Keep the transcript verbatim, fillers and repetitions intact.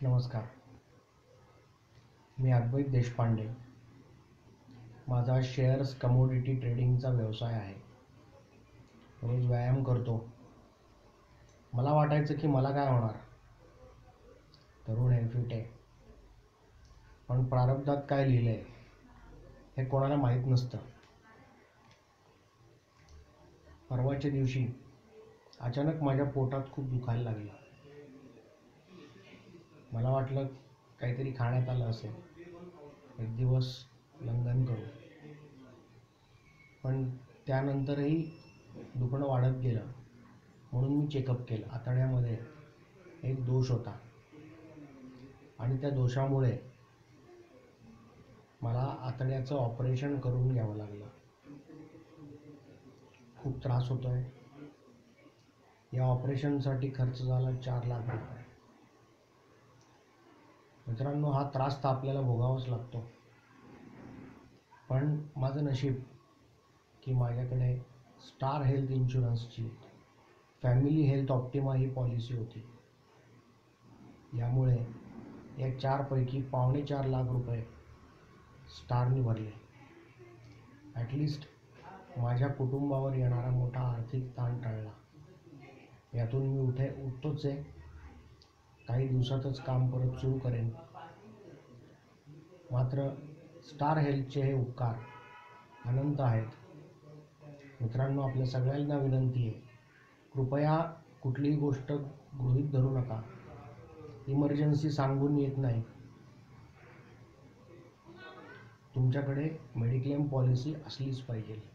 नमस्कार. मी अद्वैत देशपांडे. माझा shares commodity ट्रेडिंगचा व्यवसाय आहे. रोज व्यायाम करतो. मला वाटायचं की मला काय होणार, तरुण आहे, फिट आहे. पण प्रारब्धात काय लिहिलंय हे कोणाला माहीत नसतं. परवाच्या दिवशी अचानक माझ्या पोटात खूप दुखायला लागलं. मला वाटलं काहीतरी खाण्यात आलं असेल, एक दिवस लंघन करू. पण त्यानंतरही दुखणं वाढत गेलं, म्हणून मी चेकअप केलं. आतड्यामध्ये एक दोष होता आणि त्या दोषामुळे मला आतड्याचं ऑपरेशन करून घ्यावं लागलं. खूप त्रास होतोय. या ऑपरेशनसाठी खर्च झाला चार लाख रुपये. मित्रांनो, हा त्रास तर आपल्याला भोगावाच लागतो. पण माझं नशीब की माझ्याकडे स्टार हेल्थ इन्शुरन्सची फॅमिली हेल्थ ऑप्टिमा ही पॉलिसी होती. यामुळे या चारपैकी पावणे चार लाख रुपये स्टारने भरले. ॲटलिस्ट माझ्या कुटुंबावर येणारा मोठा आर्थिक ताण टळला. यातून मी उठे उठतोच आहे. काही दिवसातच काम परत सुरू करेन. मात्र स्टार हेल्थचे हे उपकार अनंत आहेत. मित्रांनो, आपल्या सगळ्यांना विनंती आहे, कृपया कुठलीही गोष्ट गृहीत धरू नका. इमर्जन्सी सांगून येत नाही. तुमच्याकडे मेडिक्लेम पॉलिसी असलीच पाहिजे.